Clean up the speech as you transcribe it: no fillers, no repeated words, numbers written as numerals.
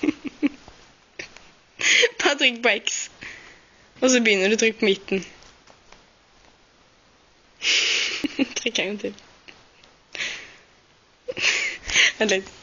Bare trykk på X. Og så begynner du å trykke på midten. Trykk en gang til. Vent litt.